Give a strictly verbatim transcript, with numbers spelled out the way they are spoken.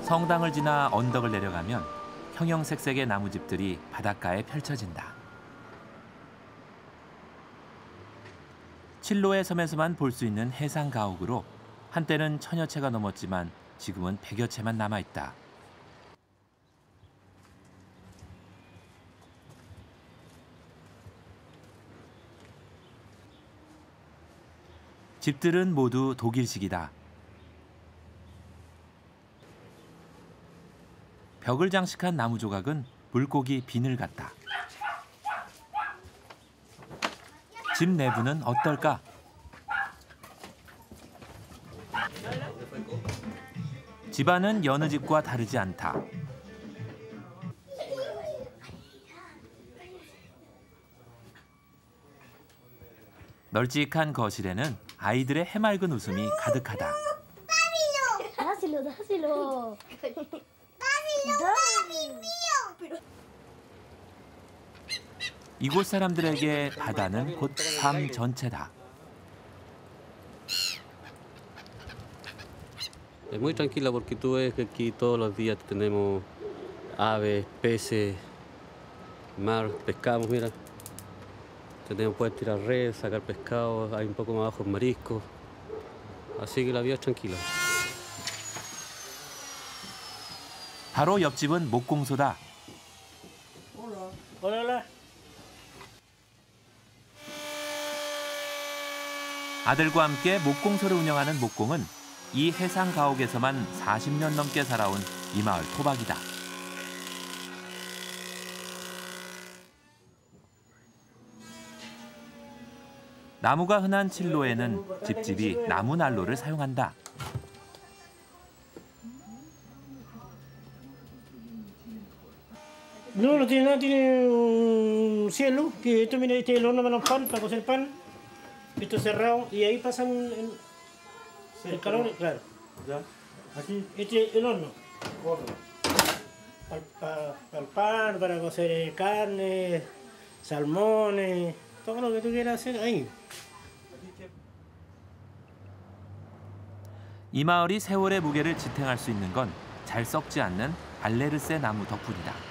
성당을 지나 언덕을 내려가면 형형색색의 나무집들이 바닷가에 펼쳐진다. 칠로의 섬에서만 볼 수 있는 해상 가옥으로 한때는 천여 채가 넘었지만 지금은 백여 채만 남아있다. 집들은 모두 독일식이다. 벽을 장식한 나무 조각은 물고기 비늘 같다. 집 내부는 어떨까? 집안은 여느 집과 다르지 않다. 널찍한 거실에는 아이들의 해맑은 웃음이 가득하다. 이곳 사람들에게 바다는 곧 삶 전체다. Es muy tranquila porque tú ves que aquí todos los días tenemos aves, peces, mar, pescamos, mira. Tenemos poder tirar redes, sacar pescado, hay un poco más abajo mariscos. Así que la vida es tranquila. 바로 옆집은 목공소다. 아들과 함께 목공소를 운영하는 목공은 이 해상 가옥에서만 사십 년 넘게 살아온 이 마을 토박이다. 나무가 흔한 칠로에는 집집이 나무 난로를 사용한다. No, no tiene nada, tiene un cielo, que esto, mira, este es el horno para los pan, para cocer pan. Esto es cerrado y ahí pasan el, el calor, claro. Ya. Aquí. Este es el horno. Horno. Para, para, para el pan, para cocer carne, salmones, todo lo que tú quieras hacer ahí. 이 마을이 세월의 무게를 지탱할 수 있는 건 잘 썩지 않는 알레르세 나무 덕분이다.